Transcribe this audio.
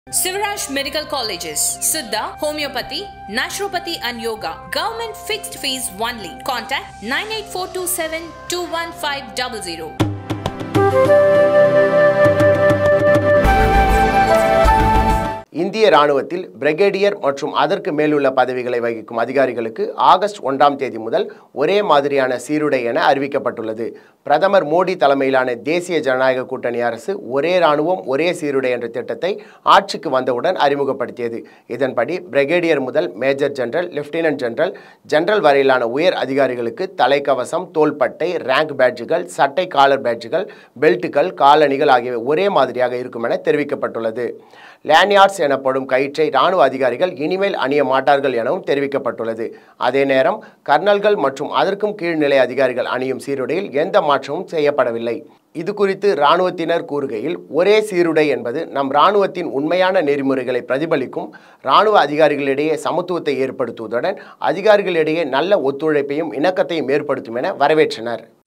Sivaraj Medical Colleges, Siddha, Homeopathy, Naturopathy and Yoga. Government fixed fees only. Contact 98427 21500. இந்திய ராணுவத்தில் brigadier மற்றும் அதற்கு மேலுள்ள பதவிகளை வகிக்கும் அதிகாரிகளுக்கு ஆகஸ்ட் 1ஆம் தேதி முதல் ஒரே மாதிரியான சீருடை என அறிவிக்கப்பட்டுள்ளது. பிரதமர் மோடி தலைமையிலான தேசிய ஜனநாயக கூட்டணி அரசு ஒரே ராணுவம் ஒரே சீருடை என்ற திட்டத்தை ஆட்சிக்கு வந்தவுடன் அறிமுகப்படுத்தியது. இதன்படி பிரிகேடியர் முதல் major general, lieutenant general, general வரையிலான உயர் அதிகாரிகளுக்கு தலைக்கவசம், தோள்பட்டை, ரேங்க் பேட்ஜுகள், சட்டை காலர் பேட்ஜுகள், பெல்ட்டுகள், காலணிகள் ஆகியவை ஒரே மாதிரியாக இருக்கும் என தெரிவிக்கப்பட்டுள்ளது. லேனியார்ட்ஸ் எனப்படும் கயிற்றை இராணுவ அதிகாரிகள் இனிமேல் அணிய மாட்டார்கள் எனவும் தெரிவிக்கப்பட்டுள்ளது. அதே நேரம் கர்னல்கள் மற்றும் அதற்கும் கீழ்நிலை அதிகாரிகள் அணியும் சீருடையில் எந்த மாற்றமும் செய்யப்படவில்லை. இது குறித்து இராணுவத்தினர் கூறுகையில், ஒரே சீருடை என்பது நம் இராணுவத்தின் உண்மையான நெறிமுறைகளை பிரதிபலிக்கும், இராணுவ அதிகாரிகளிடையே சமத்துவத்தை ஏற்படுத்துவதுடன் அதிகாரிகளிடையே நல்ல ஒத்துழைப்பையும் இணக்கத்தையும் ஏற்படுத்தும் என வரவேற்றனர்.